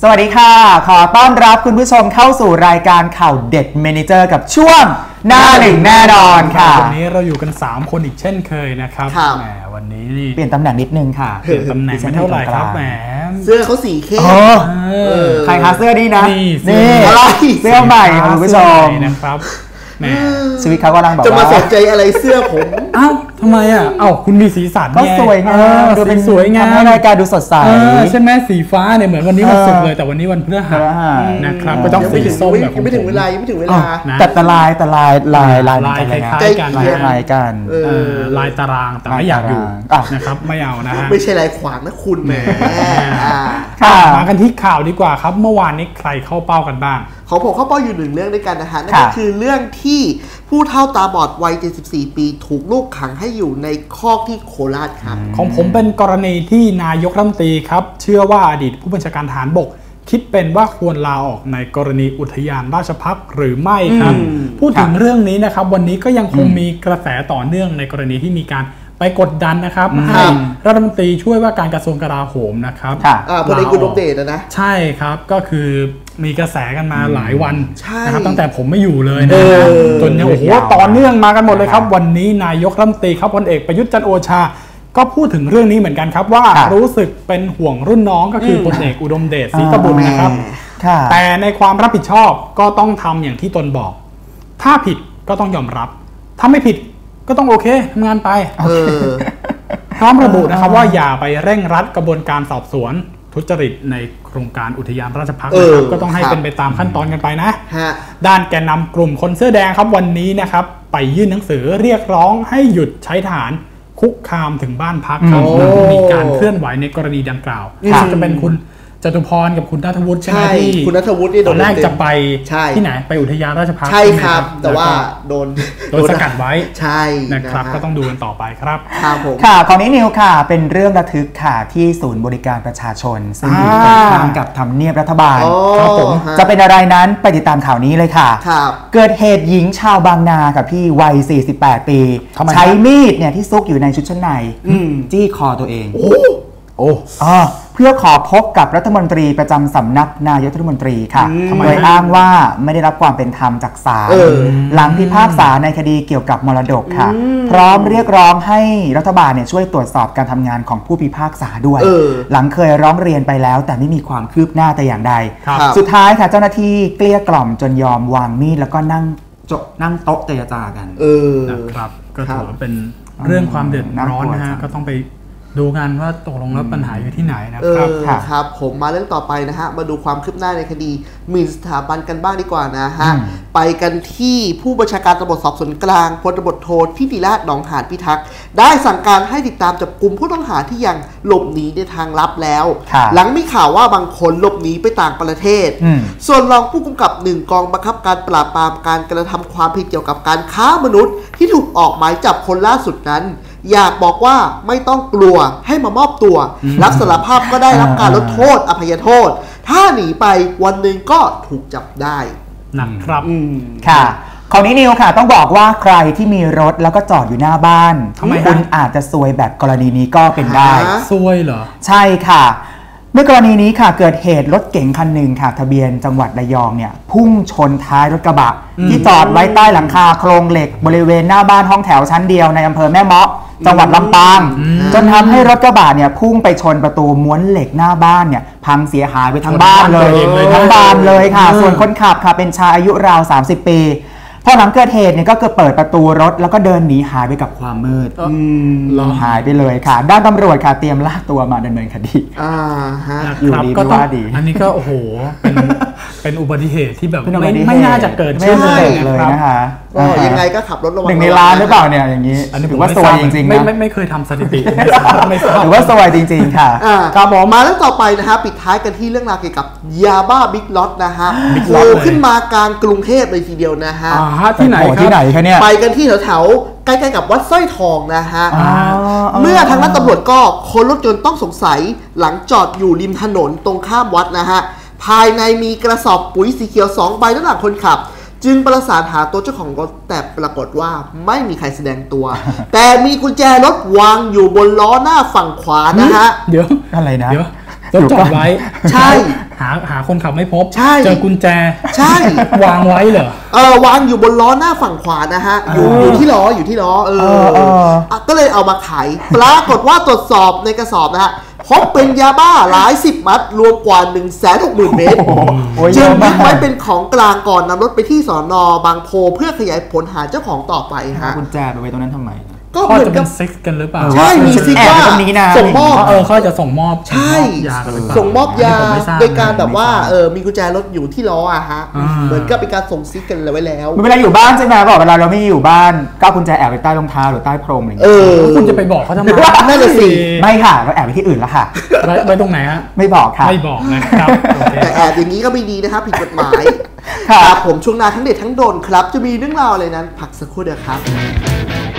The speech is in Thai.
สวัสดีค่ะขอต้อนรับคุณผู้ชมเข้าสู่รายการข่าวเด็ดเมเนเจอร์กับช่วงหน้าหนึ่งแน่นอนค่ะวันนี้เราอยู่กัน3คนอีกเช่นเคยนะครับแหมวันนี้นี่เปลี่ยนตำแหน่งนิดนึงค่ะเปลี่ยนตำแหน่งไม่เท่าไหร่ครับแหมเสื้อเขาสีเข้มใครคะเสื้อนี้นะนี่อะไรเสื้อใหม่คุณผู้ชมนะครับแหมชีวิตเขากำลังแบบจะมาสนใจอะไรเสื้อผมอ้าวทำไมอ่ะคุณมีสีสันก็สวยงามดูเป็นสวยงามให้รายการดูสดใสใช่ไหมสีฟ้าเนี่ยเหมือนวันนี้วันศุกร์เลยแต่วันนี้วันพฤหัสนะครับก็ต้องสีส้มแบบยังไม่ถึงเวลาแต่ลายคล้ายกันลายตารางแต่ไม่อยากอยู่นะครับไม่เอานะฮะไม่ใช่ลายขวางนะคุณแหมมากันที่ข่าวดีกว่าครับเมื่อวานนี้ใครเข้าเป้ากันบ้างของผมเข้าเป้าอยู่1เรื่องด้วยกันนะฮะนั่นก็คือเรื่องที่ผู้เฒ่าตาบอดวัย74ปีถูกลูกขังให้อยู่ในคอกที่โคราชครับของผมเป็นกรณีที่นายกรัฐมนตรีครับเชื่อว่าอดีตผู้บัญชาการทหารบกคิดเป็นว่าควรลาออกในกรณีอุทยานราชภัฏหรือไม่ครับพูดถึงเรื่องนี้นะครับวันนี้ก็ยังคงมีกระแสต่อเนื่องในกรณีที่มีการไปกดดันนะครับให้รัฐมนตรีช่วยว่าการกระทรวงกลาโหมนะครับพลเอกอุดมเดชนะใช่ครับก็คือมีกระแสกันมาหลายวันนะครับตั้งแต่ผมไม่อยู่เลยนะจนโอ้โหต่อเนื่องมากันหมดเลยครับวันนี้นายกรัฐมนตรีครับพลเอกประยุทธ์จันทร์โอชาก็พูดถึงเรื่องนี้เหมือนกันครับว่ารู้สึกเป็นห่วงรุ่นน้องก็คือพลเอกอุดมเดชศรีตบุตรนะครับแต่ในความรับผิดชอบก็ต้องทำอย่างที่ตนบอกถ้าผิดก็ต้องยอมรับถ้าไม่ผิดก็ต้องโอเคทำงานไปพร้อมระบุนะครับว่าอย่าไปเร่งรัดกระบวนการสอบสวนทุจริตในโครงการอุทยานราชภัฏนะครับก็ต้องให้เป็นไปตามขั้นตอนกันไปนะด้านแกนนำกลุ่มคนเสื้อแดงครับวันนี้นะครับไปยื่นหนังสือเรียกร้องให้หยุดใช้ทหารคุกคามถึงบ้านพักครับมีการเคลื่อนไหวในกรณีดังกล่าวจะเป็นคุณจตุพรกับคุณณัฐวุฒิใช่ไหมที่คุณณัฐวุฒินี่ตอนแรกจะไปที่ไหนไปอุทยานราชภัฏใช่ครับแต่ว่าโดนสกัดไว้ใช่นะครับก็ต้องดูกันต่อไปครับค่ะของนี้นิวค่ะเป็นเรื่องระทึกค่ะที่ศูนย์บริการประชาชนซึ่งอยู่ตรงข้ามกับทำเนียบรัฐบาลครับผมจะเป็นอะไรนั้นไปติดตามข่าวนี้เลยค่ะเกิดเหตุหญิงชาวบางนากับพี่วัย48ปีใช้มีดเนี่ยที่ซุกอยู่ในชุดชั้นในจี้คอตัวเองเพื่อขอพบกับรัฐมนตรีประจำสำนักนายกรัฐมนตรีค่ะโดยอ้างว่าไม่ได้รับความเป็นธรรมจากศาลหลังพิพากษาในคดีเกี่ยวกับมรดกค่ะพร้อมเรียกร้องให้รัฐบาลเนี่ยช่วยตรวจสอบการทำงานของผู้พิพากษาด้วยหลังเคยร้องเรียนไปแล้วแต่ไม่มีความคืบหน้าแต่อย่างใดสุดท้ายค่ะเจ้าหน้าที่เกลี้ยกล่อมจนยอมวางมีดแล้วก็นั่งโต๊ะเจรจากันนะครับก็ถือว่าเป็นเรื่องความเดือดร้อนนะฮะก็ต้องไปดูกันว่าตกลงแล้วปัญหาอยู่ที่ไหนนะครับครับผมมาเรื่องต่อไปนะฮะมาดูความคืบหน้าในคดีหมิ่นสถาบันกันบ้างดีกว่านะฮะไปกันที่ผู้บัญชาการตำรวจสอบสวนกลางพลตำรวจโททิติราชหนองหานพิทักษ์ได้สั่งการให้ติดตามจับกลุ่มผู้ต้องหาที่ยังหลบหนีในทางลับแล้วหลังมีข่าวว่าบางคนหลบหนีไปต่างประเทศส่วนรองผู้กำกับ1กองบังคับการปราบปรามการกระทำความผิดเกี่ยวกับการค้ามนุษย์ที่ถูกออกหมายจับคนล่าสุดนั้นอยากบอกว่าไม่ต้องกลัวให้มามอบตัวรับสารภาพก็ได้รับการลดโทษอภัยโทษถ้าหนีไปวันหนึ่งก็ถูกจับได้นะครับค่ะของนี้นิวค่ะต้องบอกว่าใครที่มีรถแล้วก็จอดอยู่หน้าบ้านคุณอาจจะซวยแบบกรณีนี้ก็เป็นได้ซวยเหรอใช่ค่ะเมื่อกรณีนี้ค่ะเกิดเหตุรถเก๋งคันหนึ่งค่ะทะเบียนจังหวัดระยองเนี่ยพุ่งชนท้ายรถกระบะที่จอดไว้ใต้หลังคาโครงเหล็กบริเวณหน้าบ้านห้องแถวชั้นเดียวในอำเภอแม่เมาะจังหวัดลำปางจนทำให้รถกระบะเนี่ยพุ่งไปชนประตูม้วนเหล็กหน้าบ้านเนี่ยพังเสียหายไปทั้งบ้านเลยทั้งบานเลยค่ะส่วนคนขับค่ะเป็นชายอายุราว30ปีพอหลังเกิดเหตุเนี่ยก็เปิดประตูรถแล้วก็เดินหนีหายไปกับความมืดหายไปเลยค่ะด้านตำรวจค่ะเตรียมลากตัวมาดำเนินคดีอยู่ดีไม่ว่าดีอันนี้ก็โอ้โหเป็นอุบัติเหตุที่แบบไม่น่าจะเกิดขึ้นเลยนะคะยังไงก็ขับรถระวัง 1ในล้านหรือเปล่าเนี่ยอย่างนี้ถือว่าซวยจริงๆนะไม่เคยทำสถิติถือว่าซวยจริงๆค่ะครับผมมาเรื่องต่อไปนะฮะปิดท้ายกันที่เรื่องราวเกี่ยวกับยาบ้าบิ๊กล็อตนะฮะโผล่ขึ้นมากลางกรุงเทพเลยทีเดียวนะฮะที่ไหนคะเนี่ยไปกันที่แถวๆใกล้ๆกับวัดสร้อยทองนะฮะเมื่อทางด้านตำรวจก็ค้นรถยนต์ต้องสงสัยหลังจอดอยู่ริมถนนตรงข้ามวัดนะฮะภายในมีกระสอบปุ๋ยสีเขียว2 ใบด้านหลังคนขับจึงประสานหาตัวเจ้าของรถแต่ปรากฏว่าไม่มีใครแสดงตัวแต่มีกุญแจรถวางอยู่บนล้อหน้าฝั่งขวานะฮะเดี๋ยวอะไรนะรถจอดไว้ใช่หาคนขับไม่พบใช่เจอกุญแจใช่วางไว้เหรอวางอยู่บนล้อหน้าฝั่งขวานะฮะอยู่ที่ล้อก็เลยเอามาขายปรากฏว่าตรวจสอบในกระสอบนะฮะพบเป็นยาบ้าหลาย10 มัดรวมกว่า 160,000 เมตรจึงยึดไว้เป็นของกลางก่อนนำรถไปที่สน.บางโพเพื่อขยายผลหาเจ้าของต่อไปฮะกุญแจไปไว้ตรงนั้นทำไมก็เหมือนกับเซ็กกันหรือเปล่าใช่มีซิกว่าส่งมอบเขาจะส่งมอบใช่ส่งมอบยาโดยการแบบว่ามีกุญแจรถอยู่ที่ล้ออะฮะเหมือนกับเป็นการส่งซิกกันไว้แล้วเวลาอยู่บ้านใช่ไหมบอกเวลาเราไม่อยู่บ้านก็กุญแจแอบไปใต้รองเท้าหรือใต้พรมอะไรอย่างเงี้ยคุณจะไปบอกเขาทำไมนั่นแหละสิไม่ค่ะก็แอบไปที่อื่นแล้วค่ะไปตรงไหนฮะไม่บอกค่ะไม่บอกนะครับแต่แอบอย่างนี้ก็ไม่ดีนะครับผิดกฎหมายครับผมช่วงหน้าทั้งเด็ดทั้งโดนครับจะมีเรื่องราวอะไรนั้นพักสักครู่เดียวครับ